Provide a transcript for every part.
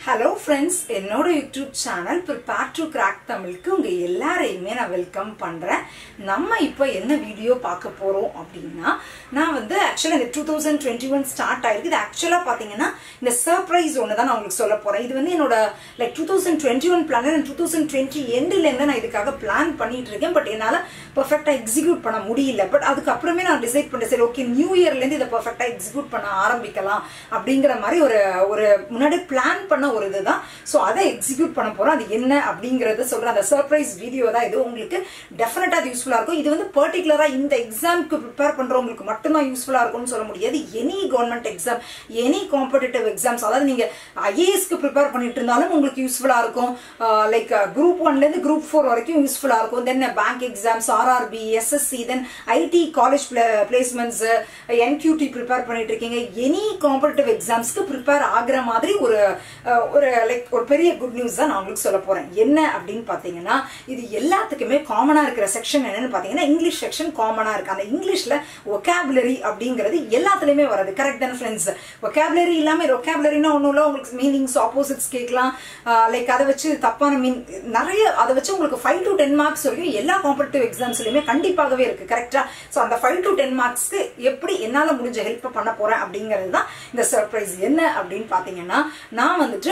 Hello friends, என்னோட YouTube channel Prepare to Crack தமிழுக்கு உங்க எல்லாரையுமே நான் வெல்கம் பண்றேன். நம்ம இப்போ என்ன வீடியோ பார்க்க போறோம் அப்படினா நான் வந்து actually இந்த 2021 ஸ்டார்ட் ஆயிருக்கு. இது actually பாத்தீங்கன்னா இந்த சர்ப்ரைஸ் ஒன்னு தான் நான் உங்களுக்கு சொல்ல போறேன். இது வந்து என்னோட லைக் 2021 பிளான் and 2020 எண்ட்ல இருந்து நான் இதுக்காக பிளான் பண்ணிட்டு இருக்கேன். பட் என்னால பெர்ஃபெக்ட்டா எக்ஸிக்யூட் பண்ண முடியல. பட் அதுக்கு அப்புறமே நான் டிசைட் பண்ணேன் சரி ஓகே நியூ இயர்ல இருந்து இத பெர்ஃபெக்ட்டா எக்ஸிக்யூட் பண்ண ஆரம்பிக்கலாம் அப்படிங்கற மாதிரி ஒரு முன்னாடி பிளான் பண்ண ஒரு இதுதான். சோ அதை எக்ஸிக்யூட் பண்ண போறோம். அது என்ன அப்படிங்கறத சொல்ற அந்த சர்ப்ரைஸ் வீடியோ தான் இது. உங்களுக்கு டெஃபினட்டா அது யூஸ்ஃபுல்லா இருக்கும். இது வந்து பர்టిక్యులரா இந்த எக்ஸாம்க்கு ப்ரிப்பேர் பண்றவங்களுக்கு மட்டும் தான் யூஸ்ஃபுல்லா இருக்கும்னு சொல்ல முடியாது. Any government exam, any competitive exams, அதாவது நீங்க ஐஏஎஸ்க்கு ப்ரிப்பேர் பண்ணிட்டு இருந்தாலும் உங்களுக்கு யூஸ்ஃபுல்லா இருக்கும். லைக் குரூப் 1ல இருந்து குரூப் 4 வரைக்கும் யூஸ்ஃபுல்லா இருக்கும். Then bank exams, RRB, SSC, then IT college placements, NQT prepare பண்ணிட்டு இருக்கீங்க. எனி காம்படிட்டிவ் எக்ஸாம்ஸ்க்கு ப்ரிப்பேர் ஆகுற மாதிரி ஒரு லைக் ஒரு பெரிய குட் நியூஸ் தான் நான் உங்களுக்கு சொல்ல போறேன். என்ன அப்படின்னு பாத்தீங்கன்னா இது எல்லாத்துக்குமே காமனா இருக்கிற செக்ஷன் என்னன்னு பாத்தீங்கன்னா இங்கிலீஷ் செக்ஷன் காமனா இருக்கு. அந்த இங்கிலீஷ்ல vocabulary அப்படிங்கிறது எல்லாத்துலயுமே வருது. கரெக்ட் தான ஃப்ரெண்ட்ஸ்? vocabulary இல்லாம vocabularyனா ஒண்ணும் இல்ல, உங்களுக்கு மீனிங்ஸ் ஆப்போசிட்ஸ் கேட்கலாம். லைக் அதை வச்சு தப்பான மீன் நிறைய அதை வச்சு உங்களுக்கு 5 to 10 மார்க்ஸ் வரைக்கும் எல்லா காம்படிட்டிவ் எக்ஸாம்ஸ்லயுமே கண்டிப்பாகவே இருக்கு. கரெக்டா? சோ அந்த 5 to 10 மார்க்ஸ்க்கு எப்படி என்னால முடிஞ்ச ஹெல்ப் பண்ண போறேன் அப்படிங்கிறது தான் இந்த சர்ப்ரைஸ். என்ன அப்படின்னு பாத்தீங்கன்னா நான் வந்துட்டு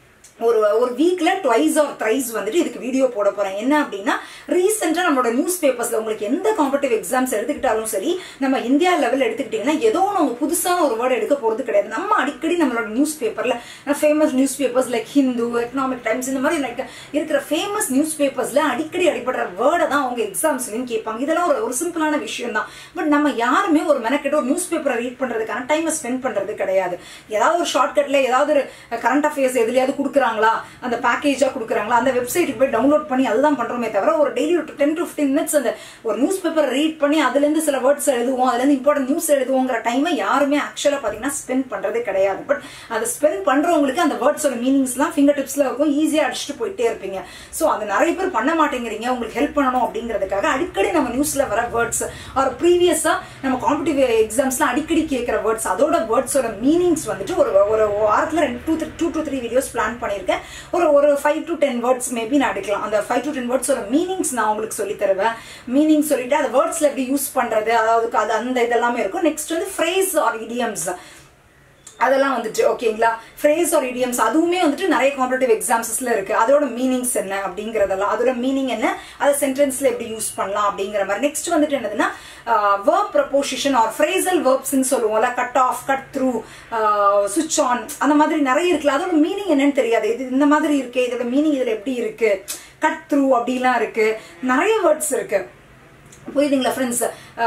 ஒரு வீக்ல ட்வைஸ் ஆர் த்ரைஸ் வந்துட்டு இதுக்கு வீடியோ போட போறேன். என்ன அப்படின்னா ரீசெண்டா நம்மளோட நியூஸ் பேப்பர்ஸ்ல உங்களுக்கு எந்த காம்படிட்டிவ் எக்ஸாம்ஸ் எடுத்துக்கிட்டாலும் சரி, நம்ம இந்தியா லெவல் எடுத்துக்கிட்டீங்கன்னா ஏதோ நம்ம புதுசான ஒரு வேர்டு எடுக்க போறது கிடையாது. நம்ம அடிக்கடி நம்மளோட நியூஸ் பேப்பர்ல famous newspapers like Hindu, Economic Times, இந்த மாதிரி லைக் இருக்கிற ஃபேமஸ் நியூஸ் பேப்பர்ஸ்ல அடிக்கடி அடிபடுற வேர்டை தான் அவங்க எக்ஸாம்ஸ்லயும் கேட்பாங்க. இதெல்லாம் ஒரு சிம்பிளான விஷயம் தான். பட் நம்ம யாருமே ஒரு மெனக்கெட்டு ஒரு நியூஸ் பேப்பரை ரீட் பண்றதுக்கான டைமை ஸ்பெண்ட் பண்றது கிடையாது. ஏதாவது ஒரு ஷார்ட்கட்ல ஏதாவது ஒரு கரண்ட் அஃபேர்ஸ் எதுலயாவது கொடுக்குறாங்க, அந்த பேக்கேஜா கொடுக்குறாங்களா, அந்த வெப்சைட்டுக்கு போய் டவுன்லோட் பண்ணி அதுதான் பண்றோமே தவிர ஒரு டெய்லி 10 to 15 மினிட்ஸ் அந்த ஒரு நியூஸ் பேப்பர் ரீட் பண்ணி அதுல இருந்து சில வேர்ட்ஸ் எழுதுவோம், அதுல இருந்து இம்பார்ட்டன்ட் நியூஸ் எழுதுவோங்கிற டைமை யாருமே ஆக்சுவலா பாத்தீங்கன்னா ஸ்பெண்ட் பண்றதே கிடையாது. பட் அதை ஸ்பெண்ட் பண்றவங்களுக்கு அந்த வேர்ட்ஸோட மீனிங்ஸ் எல்லாம் ஃபிங்கர் டிப்ஸ்ல இருக்கும், ஈஸியா அடிச்சுட்டு போயிட்டே இருப்பீங்க. சோ அது நிறைய பேர் பண்ண மாட்டேங்கிறீங்க. உங்களுக்கு ஹெல்ப் பண்ணணும் அப்படிங்கிறதுக்காக அடிக்கடி நம்ம நியூஸ்ல வர வேர்ட்ஸ் ஆர் ப்ரீவியஸா நம்ம காம்படிட்டிவ் எக்ஸாம்ஸ்ல அடிக்கடி கேட்கிற வேர்ட்ஸ், அதோட வேர்ட்ஸோட மீனிங்ஸ் வந்துட்டு ஒரு வாரத்துல 2 to 3 வீடியோஸ் பிளான் பண்ணிருக்கேன். ஒரு 5 to 10 வேர்ட்ஸ் மேபி நான் எடுக்கலாம். அந்த 5 to 10 வேர்ட்ஸோட மீனிங்ஸ் நான் உங்களுக்கு சொல்லி தருவேன். மீனிங் சொல்லிட்டு அந்த வேர்ட்ஸ்ல எப்படி யூஸ் பண்றது, அதாவது அது அந்த இதெல்லாமே இருக்கும். நெக்ஸ்ட் வந்து ஃப்ரேஸ் ஆர் இடியம்ஸ், அதெல்லாம் வந்துட்டு ஓகேங்களா. ஃப்ரேஸ் ஆர் இடியம்ஸ் அதுவுமே வந்துட்டு நிறைய காம்படிட்டிவ் எக்ஸாம்ஸ்ல இருக்கு. அதோட மீனிங்ஸ் என்ன அப்படிங்கறதெல்லாம், அதோட மீனிங் என்ன, அதை சென்டென்ஸ்ல எப்படி யூஸ் பண்ணலாம் அப்படிங்கிற மாதிரி. நெக்ஸ்ட் வந்துட்டு என்னதுன்னா verb preposition or phrasal verbs ன்னு சொல்லுவோம்ல, கட் ஆஃப், கட் த்ரூ, சுவிட்ச் ஆன், அந்த மாதிரி நிறைய இருக்குல்ல. அதோட மீனிங் என்னன்னு தெரியாது. இது இந்த மாதிரி இருக்கு, இதோட மீனிங் இதுல எப்படி இருக்கு, கட் த்ரூ அப்படிலாம் இருக்கு, நிறைய வேர்ட்ஸ் இருக்கு. புரியுதுங்களா ஃப்ரெண்ட்ஸ்?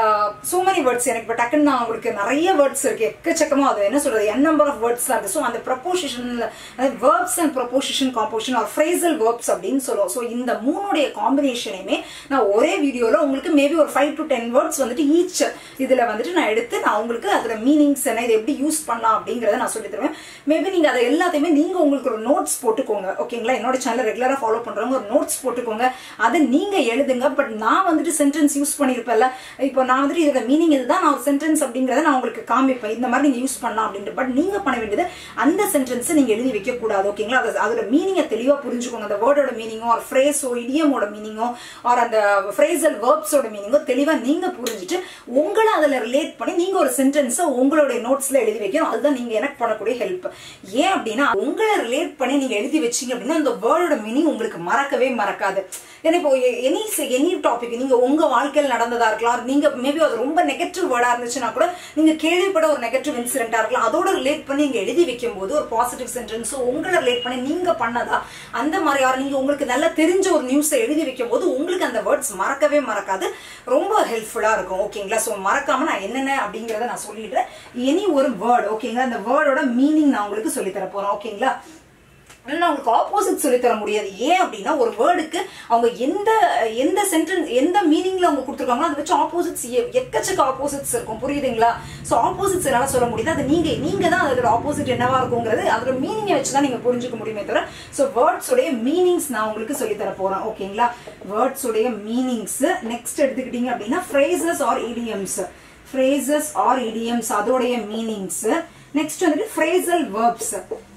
So many words. எனக்கு இப்போ டக்குன்னு நான் உங்களுக்கு நிறைய வேர்ட்ஸ் இருக்கு, எக்கச்சக்கமா. அது என்ன சொல்றது, n நம்பர் ஆஃப் வேர்ட்ஸ் தான் இருக்கு. ஸோ அந்த ப்ரொபோசிஷன்ல verbs and preposition composition or phrasal verbs அப்படின்னு சொல்லுவோம். ஸோ இந்த மூணுடைய காம்பினேஷனையுமே நான் ஒரே வீடியோல உங்களுக்கு மேபி ஒரு 5 to 10 வேர்ட்ஸ் வந்துட்டு ஈச் இதுல வந்துட்டு நான் எடுத்து நான் உங்களுக்கு அதோட மீனிங்ஸ் என்ன, இதை எப்படி யூஸ் பண்ணலாம் அப்படிங்கறத நான் சொல்லி தருவேன். மேபி நீங்க அதை எல்லாத்தையுமே நீங்க உங்களுக்கு ஒரு நோட்ஸ் போட்டுக்கோங்க. ஓகேங்களா? என்னோட சேனல் ரெகுலரா ஃபாலோ பண்றவங்க ஒரு நோட்ஸ் போட்டுக்கோங்க, அதை நீங்க எழுதுங்க. பட் நான் வந்துட்டு சென்டென்ஸ் யூஸ் பண்ணிருப்பேன்ல, இப்போ நான் வந்துட்டு இதோட மீனிங் இதுதான், நான் ஒரு சென்டென்ஸ் அப்படிங்கறத நான் உங்களுக்கு காமிப்பேன், இந்த மாதிரி நீங்க யூஸ் பண்ணலாம் அப்படின்ட்டு. பட் நீங்க பண்ண வேண்டியது அந்த சென்டென்ஸ் நீங்க எழுதி வைக்க கூடாது. ஓகேங்களா? அதோட மீனிங்கை தெளிவா புரிஞ்சுக்கோங்க. அந்த வேர்டோட மீனிங்கோ ஆர் ஃப்ரேஸோ இடியமோட மீனிங்கோ ஆர் அந்த ஃப்ரேசல் வேர்ப்ஸோட மீனிங்கோ தெளிவா நீங்க புரிஞ்சுட்டு உங்களை அதுல ரிலேட் பண்ணி நீங்க ஒரு சென்டென்ஸை உங்களுடைய நோட்ஸ்ல எழுதி வைக்கணும். அதுதான் நீங்க எனக்கு பண்ணக்கூடிய ஹெல்ப். ஏன் அப்படின்னா உங்களை ரிலேட் பண்ணி நீங்க எழுதி வச்சீங்க அப்படின்னா அந்த வேர்டோட மீனிங் உங்களுக்கு மறக்கவே மறக்காது. ஏன்னா இப்போ எனி டாபிக் நீங்க உங்க வாழ்க்கையில் நடந்ததா இருக்கலாம், நீங்க மேபி அது ரொம்ப நெகட்டிவ் வேர்டா இருந்துச்சுன்னா கூட நீங்க கேள்விப்பட ஒரு நெகட்டிவ் இன்சிடென்டா இருக்கலாம், அதோட ரிலேட் பண்ணி நீங்க எழுதி வைக்கும் போது ஒரு பாசிட்டிவ் சென்டென்ஸ் உங்களை ரிலேட் பண்ணி நீங்க பண்ணதா அந்த மாதிரி நீங்க உங்களுக்கு நல்லா தெரிஞ்ச ஒரு நியூஸை எழுதி வைக்கும் போது உங்களுக்கு அந்த வேர்ட்ஸ் மறக்கவே மறக்காது, ரொம்ப ஹெல்ப்ஃபுல்லா இருக்கும். ஓகேங்களா? சோ மறக்காம நான் என்னென்ன அப்படிங்கறத நான் சொல்லிடுறேன். எனி ஒரு வேர்ட், ஓகேங்களா, அந்த வேர்டோட மீனிங் நான் உங்களுக்கு சொல்லி தர போறேன். ஓகேங்களா? நான் உங்களுக்கு ஆப்போசிட் சொல்லி தர முடியாது. ஏன் அப்படின்னா ஒரு வேர்டுக்கு அவங்க எந்த சென்டென்ஸ் எந்த மீனிங்ல அவங்க கொடுத்துருக்காங்களோ அதை வச்சு ஆப்போசிட்ஸ் எக்கச்சக்க ஆப்போசிட்ஸ் இருக்கும். புரியுதுங்களா? சோ ஆப்போசிட்ஸ் என்னால சொல்ல முடியாது. அது நீங்க தான் அதோட ஆப்போசிட் என்னவா இருக்குங்கிறது அதோட மீனிங்கை வச்சுதான் நீங்க புரிஞ்சுக்க முடியுமே தவிர. சோ வேர்ட்ஸ் உடைய மீனிங்ஸ் நான் உங்களுக்கு சொல்லி தர போறேன். ஓகேங்களா? வேர்ட்ஸ் உடைய மீனிங்ஸ் நெக்ஸ்ட் எடுத்துக்கிட்டீங்க அப்படின்னா phrases or idioms, phrases or idioms அதோடைய மீனிங்ஸ். நெக்ஸ்ட் வந்துட்டு ஃப்ரேசல் வெர்ப்ஸ்.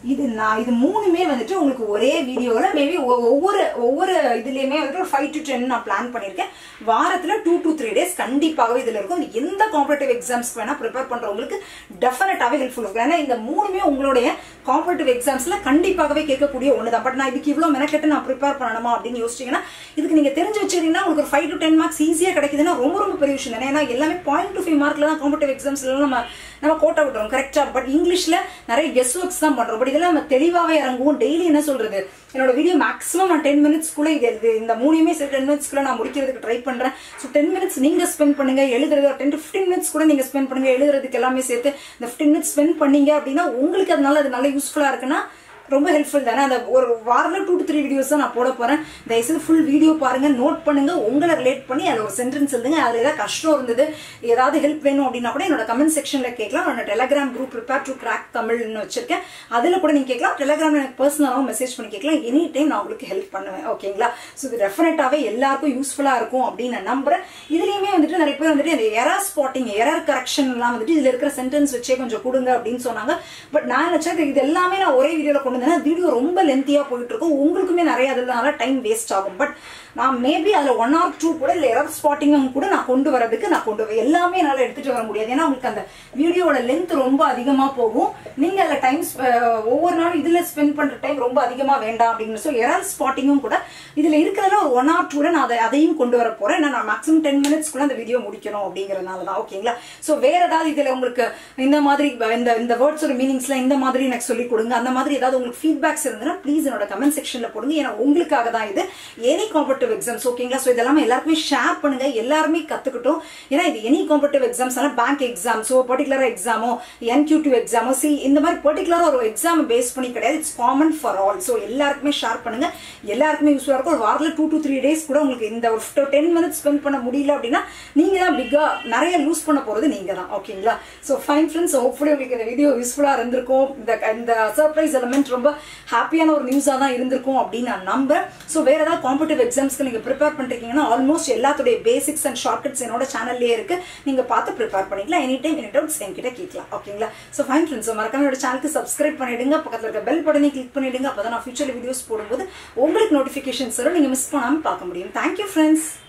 இது மூணுமே வந்துட்டு உங்களுக்கு ஒரே வீடியோல மேபி ஒவ்வொரு இதுலயுமே வந்துட்டு ஒரு 5 to 10 நான் பிளான் பண்ணிருக்கேன். வாரத்துல 2 to 3 days கண்டிப்பாகவே இதுல இருக்கும். எந்த காம்படிட்டிவ் எக்ஸாம்ஸ்க்கு வேணா ப்ரிப்பேர் பண்றவங்களுக்கு டெஃபினட்டாவே ஹெல்ப்ஃபுல் இருக்கும். ஏன்னா இந்த மூணுமே உங்களுடைய காம்படிட்டிவ் எக்ஸாம்ஸ்ல கண்டிப்பாகவே கேட்கக்கூடிய ஒண்ணுதான். பட் நான் இதுக்கு இவ்வளவு மெனக்கெட்டு நான் ப்ரிப்பேர் பண்ணணுமா அப்படின்னு யோசிச்சீங்கன்னா இதுக்கு நீங்க தெரிஞ்சு வச்சிருக்கீங்கன்னா உங்களுக்கு ஒரு 5 to 10 மார்க்ஸ் ஈஸியா கிடைக்குதுன்னா ரொம்ப ரொம்ப பெரிய விஷயம் தானே. ஏன்னா எல்லாமே 0.25 மார்க்ல தான் காம்படிட்டிவ் எக்ஸாம்ஸ்ல நம்ம கோட்டை விட்டுறோம் கரெக்டா. பட் இங்கிலீஷ்ல நிறைய கெஸ் ஒர்க்ஸ் தான் பண்றோம். பட் இதெல்லாம் நம்ம தெளிவாவே இறங்குவோம். டெய்லி என்ன சொல்றது, என்னோட வீடியோ மேக்ஸிமம் நான் 10 மினிட்ஸ்க்குள்ள இந்த மூணுமே 10 மினிட்ஸ்க்குள்ள நான் முடிக்கிறதுக்கு ட்ரை பண்றேன். ஸோ 10 மினிட்ஸ் நீங்க ஸ்பெண்ட் பண்ணுங்க. எழுதுறது 10 to 15 மினிட்ஸ் கூட நீங்க ஸ்பெண்ட் பண்ணுங்க. எழுதுறதுக்கு எல்லாமே சேர்த்து இந்த 15 மினிட்ஸ் ஸ்பெண்ட் பண்ணீங்க அப்படின்னா உங்களுக்கு அதனால அது நல்ல யூஸ்ஃபுல்லா இருக்குன்னா ரொம்ப ஹெல்ப்ஃபுல் தானே. அந்த ஒரு வாரத்துல 2 to 3 வீடியோஸ் தான் நான் போட போறேன். தயவுசெய்து ஃபுல் வீடியோ பாருங்க, நோட் பண்ணுங்க, உங்களை ரிலேட் பண்ணி அதுல ஒரு சென்டென்ஸ் எழுதுங்க. அதுல ஏதாவது கஷ்டம் இருந்தது, ஏதாவது ஹெல்ப் வேணும் அப்படின்னா கூட என்னோட கமெண்ட் செக்ஷன்ல கேட்கலாம். என்னோட Telegram group prepare to crack தமிழ்னு வச்சிருக்கேன். அதுல கூட நீங்க கேட்கலாம். டெலிகிராம்ல எனக்கு பர்சனலாவும் மெசேஜ் பண்ணி கேட்கலாம். எனி டைம் நான் உங்களுக்கு ஹெல்ப் பண்ணுவேன். ஓகேங்களா? ஸோ இது டெஃபினட்டாவே எல்லாருக்கும் யூஸ்ஃபுல்லா இருக்கும் அப்படின்னு நான் நம்புறேன். இதுலயுமே வந்துட்டு நிறைய பேர் வந்துட்டு இந்த எரர் ஸ்பாட்டிங், எரர் கரெக்ஷன் எல்லாம் வந்துட்டு இதுல இருக்கிற சென்டென்ஸ் வச்சே கொஞ்சம் கொடுங்க அப்படின்னு சொன்னாங்க. பட் நான் நினைச்சேன் இது எல்லாமே நான் ஒரே வீடியோல கொண்டு வந்தேன்னா வீடியோ ரொம்ப லென்த்தியா போயிட்டு இருக்கும். உங்களுக்குமே நிறைய அதனால டைம் வேஸ்ட் ஆகும். பட் நான் மேபி அதுல 1 or 2 கூட இல்ல எரர் ஸ்பாட்டிங் கூட நான் கொண்டு எல்லாமே என்னால எடுத்துட்டு வர முடியாது. ஏன்னா உங்களுக்கு அந்த வீடியோட லென்த் ரொம்ப அதிகமா போகும். நீங்க அதுல டைம் ஒவ்வொரு நாளும் இதுல ஸ்பெண்ட் பண்ற டைம் ரொம்ப அதிகமா வேண்டாம் அப்படின்னு. ஸோ எரர் ஸ்பாட்டிங்கும் கூட இதுல இருக்கிறதுல ஒரு 1 or 2 நான் அதையும் கொண்டு வர போறேன். நான் மேக்ஸிமம் 10 மினிட்ஸ்க்குள்ள அந்த வீடியோ முடிக்கணும் அப்படிங்கறதுனாலதான். ஓகேங்களா? ஸோ வேற ஏதாவது இதுல உங்களுக்கு இந்த மாதிரி இந்த வேர்ட்ஸ் ஒரு மீனிங்ஸ்ல இந்த மாதிரி எனக்கு சொல்லி கொடுங்க. அந்த மாதிரி ஏதாவது உங்களுக்கு ஃபீட்பேக்ஸ் இருந்ததுன்னா ப்ளீஸ் என்னோட கமெண்ட் செக்ஷன்ல போடுங்க. ஏன்னா உங்களுக்காக தான் இது. Any competitive exams. ஓகேங்களா? சோ இதெல்லாம் எல்லாருக்குமே ஷேர் பண்ணுங்க. எல்லாருமே கத்துக்கிட்டோம். ஏன்னா இது எனி காம்படிட்டிவ் எக்ஸாம்ஸ், பேங்க் எக்ஸாம்ஸோ பர்டிகுலரா எக்ஸாமோ NQ2 எக்ஸாமோ இந்த மாதிரி பர்டிகுலரா ஒரு எக்ஸாம் பேஸ் பண்ணி கிடையாது. It's common for all. So எல்லாருக்குமே ஷேர் பண்ணுங்க. எல்லாருக்குமே யூஸ்ஃபுல்லா இருக்கும். ஒரு வாரத்துல 2 to 3 days கூட உங்களுக்கு இந்த ஒரு 10 மினிட்ஸ் ஸ்பெண்ட் பண்ண முடியல அப்படின்னா நீங்க தான் பிக்கா நிறைய லூஸ் பண்ண போறது நீங்க தான். ஓகேங்களா? சோ ஃபைன் ஃப்ரெண்ட்ஸ், ஹோப்ஃபுல்லி உங்களுக்கு இந்த வீடியோ யூஸ்ஃபுல்லா இருந்திருக்கும். இந்த சர்ப்ரைஸ் எலிமெண்ட் ரொம்ப ஹாப்பியான ஒரு நியூஸா தான் இருந்திருக்கும் அப்படின்னு நான் நம்புறேன். சோ வேற ஏதாவது காம்படிட்டிவ் எக்ஸாம்ஸ்க்கு நீங்க ப்ரிப்பேர் பண்றீங்கன்னா ஆல்மோஸ்ட் எல்லாத்துடைய பேசிக்ஸ் அண்ட் ஷார்ட்கட்ஸ் என்னோட சேனல்லே இருக்கு. நீங்க பார்த்து ப்ரிப்பேர் பண்ணிக்கலாம். எனி டைம் எனி டவுட்ஸ் என்கிட்ட கேட்கலாம். ஓகேங்களா? சோ ஃபைன் ஃப்ரெண்ட்ஸ், மறக்காம என்னோட சேனலுக்கு சப்ஸ்கிரைப் பண்ணிடுங்க. பக்கத்துல இருக்க பெல் பட்டனை கிளிக் பண்ணிடுங்க. அப்பதான் நான் ஃபியூச்சர்ல வீடியோஸ் போடும்போது உங்களுக்கு நோட்டிபிகேஷன்ஸ் வரும். நீங்க மிஸ் பண்ணாம பார்க்க முடியும். Thank you friends.